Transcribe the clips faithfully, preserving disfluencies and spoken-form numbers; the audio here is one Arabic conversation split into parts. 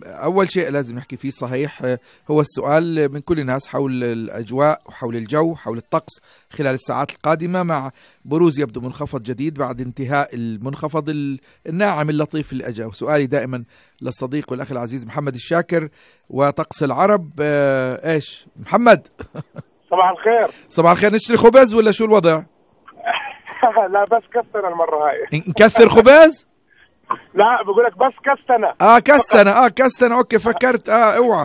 أول شيء لازم نحكي فيه صحيح هو السؤال من كل الناس حول الأجواء وحول الجو حول الطقس خلال الساعات القادمة، مع بروز يبدو منخفض جديد بعد انتهاء المنخفض الناعم اللطيف اللي أجا. وسؤالي دائما للصديق والأخ العزيز محمد الشاكر وطقس العرب، إيش محمد؟ صباح الخير. صباح الخير. نشتري خبز ولا شو الوضع؟ لا بس كستنا المرة هاي. نكثر خبز؟ لا بقول لك بس كستنا. اه كستنا اه كستنا اوكي فكرت اه اوعى.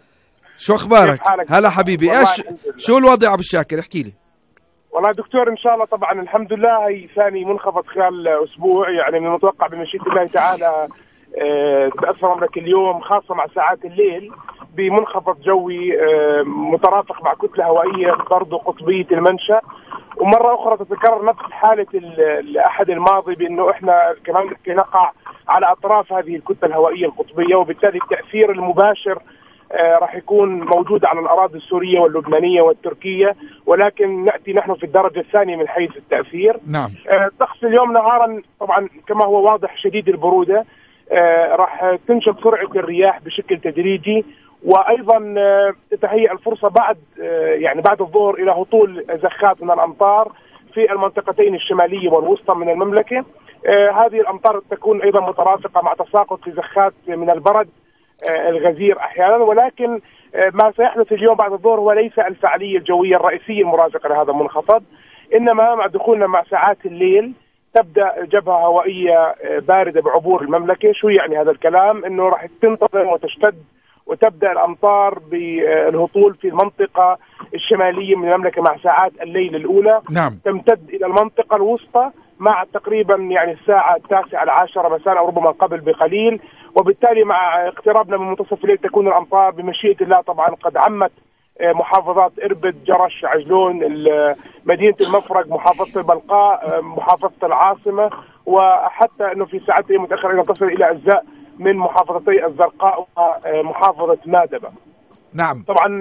شو اخبارك؟ هلا حبيبي. ايش شو الوضع ابو الشاكر؟ احكي لي. والله دكتور ان شاء الله طبعا الحمد لله هي ثاني منخفض خلال اسبوع، يعني من المتوقع بمشيئة الله تعالى آه تأثر مملكة اليوم خاصة مع ساعات الليل بمنخفض جوي آه مترافق مع كتلة هوائية برضه قطبية المنشأ، ومرة أخرى تتكرر نفس حالة الأحد الماضي بأنه إحنا كمان نقع على أطراف هذه الكتلة الهوائية القطبية، وبالتالي التأثير المباشر آه راح يكون موجود على الأراضي السورية واللبنانية والتركية، ولكن نأتي نحن في الدرجة الثانية من حيث التأثير. نعم. آه طقس اليوم نهارا طبعا كما هو واضح شديد البرودة، آه راح تنشط سرعة الرياح بشكل تدريجي، وايضا تتهيأ الفرصه بعد يعني بعد الظهر الى هطول زخات من الامطار في المنطقتين الشماليه والوسطى من المملكه. هذه الامطار تكون ايضا مترافقه مع تساقط لزخات من البرد الغزير احيانا، ولكن ما سيحدث اليوم بعد الظهر هو ليس الفعاليه الجويه الرئيسيه المرافقه لهذا المنخفض، انما مع دخولنا مع ساعات الليل تبدا جبهه هوائيه بارده بعبور المملكه. شو يعني هذا الكلام؟ انه راح تنتظم وتشتد وتبدأ الأمطار بالهطول في المنطقة الشمالية من المملكة مع ساعات الليل الأولى. نعم. تمتد إلى المنطقة الوسطى مع تقريبا يعني الساعة التاسعة العاشرة مساء أو ربما قبل بقليل، وبالتالي مع اقترابنا من منتصف الليل تكون الأمطار بمشيئة الله طبعا قد عمت محافظات إربد، جرش، عجلون، مدينة المفرق، محافظة البلقاء، محافظة العاصمة، وحتى أنه في ساعات متأخرة تصل إلى أجزاء من محافظتي الزرقاء ومحافظة مادبة. نعم. طبعا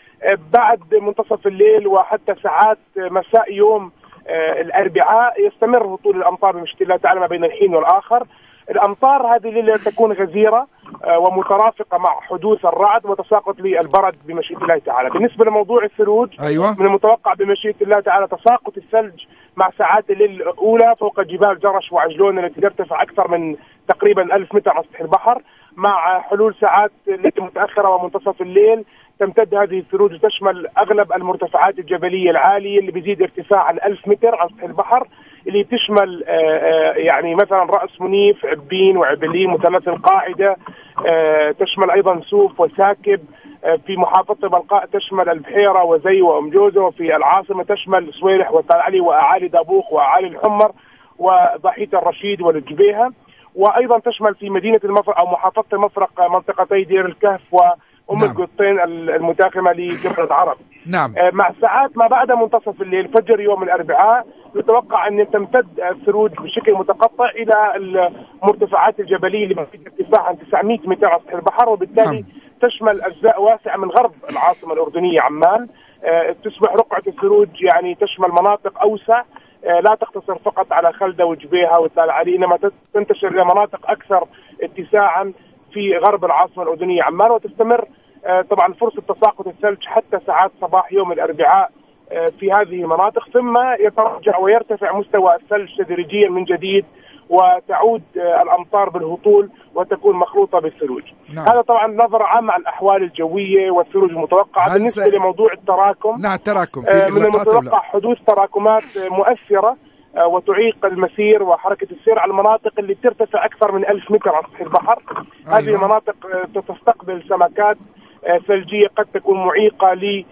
بعد منتصف الليل وحتى ساعات مساء يوم الأربعاء يستمر هطول الأمطار بمشيئة الله تعالى ما بين الحين والآخر. الأمطار هذه الليلة تكون غزيرة ومترافقة مع حدوث الرعد وتساقط للبرد بمشيئة الله تعالى. بالنسبة لموضوع الثلوج، أيوة. من المتوقع بمشيئة الله تعالى تساقط الثلج مع ساعات الليل الأولى فوق جبال جرش وعجلون التي ترتفع أكثر من تقريبا ألف متر على سطح البحر، مع حلول ساعات الليل المتأخرة ومنتصف الليل تمتد هذه الثلوج وتشمل أغلب المرتفعات الجبلية العالية اللي بيزيد ارتفاع عن ألف متر على سطح البحر، اللي تشمل يعني مثلا رأس منيف، عبين وعبلين، مثلث القاعدة، تشمل أيضا سوف وساكب، في محافظة البلقاء تشمل البحيرة وزي وأم جوزة، وفي العاصمة تشمل صويرح وتل علي وأعالي دابوخ وأعالي الحمر وضحية الرشيد والجبيهة، وأيضا تشمل في مدينة المفرق أو محافظة المفرق منطقتي دير الكهف وأم نعم. القطين المتاخمة لجبل العرب. نعم. مع ساعات ما بعد منتصف الليل فجر يوم الأربعاء يتوقع أن تمتد الثلوج بشكل متقطع إلى المرتفعات الجبلية اللي في ارتفاع عن تسعمئة متر على سطح البحر، وبالتالي نعم. تشمل أجزاء واسعة من غرب العاصمة الأردنية عمان. تصبح رقعة الثلوج يعني تشمل مناطق أوسع لا تقتصر فقط على خلدة وجبيهة وتل علي، إنما تنتشر إلى مناطق أكثر اتساعا في غرب العاصمة الأردنية عمان، وتستمر طبعا فرصة تساقط الثلج حتى ساعات صباح يوم الأربعاء في هذه المناطق، ثم يتراجع ويرتفع مستوى الثلج تدريجيا من جديد وتعود الأمطار بالهطول وتكون مخلوطة بالثلوج. نعم. هذا طبعا نظرة عامة عن الأحوال الجوية والثلوج المتوقعة. بالنسبة س... لموضوع التراكم، نعم التراكم من المتوقع حدوث تراكمات مؤثرة وتعيق المسير وحركة السير على المناطق اللي ترتفع أكثر من ألف متر على سطح البحر. أيوة. هذه المناطق تستقبل سمكات ثلجية قد تكون معيقة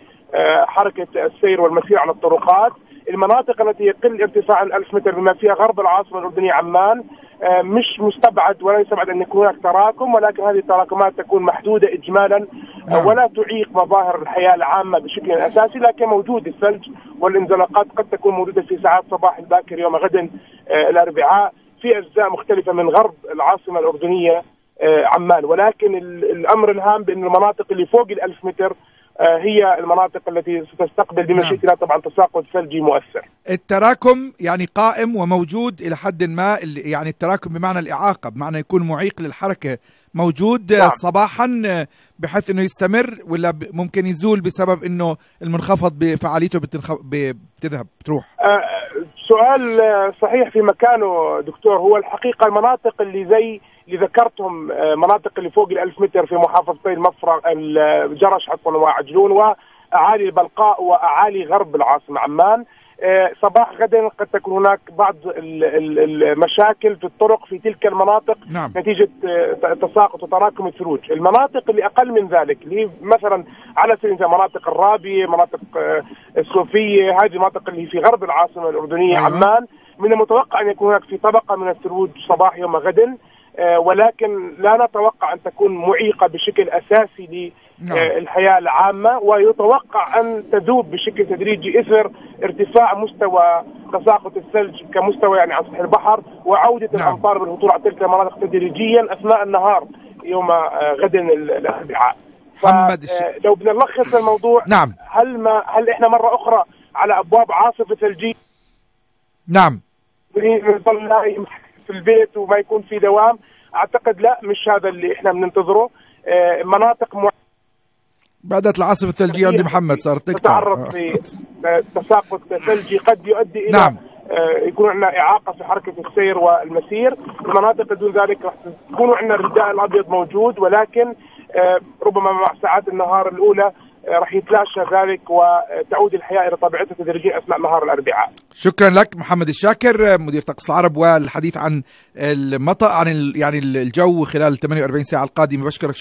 لحركة السير والمسير على الطرقات. المناطق التي يقل ارتفاع عن ألف متر بما فيها غرب العاصمة الأردنية عمان مش مستبعد ولا يستبعد أن يكون هناك تراكم، ولكن هذه التراكمات تكون محدودة إجمالا ولا تعيق مظاهر الحياة العامة بشكل أساسي، لكن موجود الثلج والانزلاقات قد تكون موجودة في ساعات صباح الباكر يوم غد الأربعاء في أجزاء مختلفة من غرب العاصمة الأردنية عمان. ولكن الأمر الهام بأن المناطق اللي فوق الألف متر هي المناطق التي ستستقبل بمشيئة الله طبعا تساقط ثلجي مؤثر. التراكم يعني قائم وموجود إلى حد ما، يعني التراكم بمعنى الإعاقة، بمعنى يكون معيق للحركة، موجود نعم. صباحا بحيث أنه يستمر، ولا ممكن يزول بسبب أنه المنخفض بفعاليته بتذهب بتروح؟ أه سؤال صحيح في مكانه دكتور. هو الحقيقة المناطق اللي زي اللي ذكرتهم، مناطق اللي فوق الألف متر في محافظتي المفرق الجرش عفوا وعجلون وأعالي البلقاء وأعالي غرب العاصمة عمان، صباح غدا قد تكون هناك بعض المشاكل في الطرق في تلك المناطق نعم. نتيجة تساقط وتراكم الثلوج. المناطق اللي أقل من ذلك اللي هي مثلا على سبيل المثال مناطق الرابية، مناطق الصوفية، هذه المناطق اللي في غرب العاصمة الأردنية أيوة. عمان، من المتوقع أن يكون هناك في طبقة من الثلوج صباح يوم غد، ولكن لا نتوقع أن تكون معيقة بشكل أساسي للحياة العامة، ويتوقع أن تذوب بشكل تدريجي إثر ارتفاع مستوى تساقط الثلج كمستوى يعني عن سطح البحر، وعودة نعم. الأمطار بالهطول على تلك المناطق تدريجيا أثناء النهار يوم غد الأربعاء. لو بدنا نلخص الموضوع نعم. هل ما هل إحنا مرة أخرى على أبواب عاصفة ثلجية؟ نعم. نضل نايم في البيت وما يكون في دوام؟ اعتقد لا، مش هذا اللي احنا بننتظره. آه مناطق مع... بدأت العاصفة الثلجية عند محمد صارت تتعرض لتساقط ثلجي قد يؤدي الى نعم. آه يكون عندنا اعاقة في حركة السير والمسير. المناطق دون ذلك راح تكون عندنا الرداء الابيض موجود، ولكن آه ربما مع ساعات النهار الاولى راح يتلاشى ذلك وتعود الحياة إلى طبيعتها تدريجيا أثناء نهار الأربعاء. شكرا لك محمد الشاكر مدير طقس العرب، والحديث عن المطر عن يعني الجو خلال ثمانية وأربعين ساعة القادمة. بشكرك.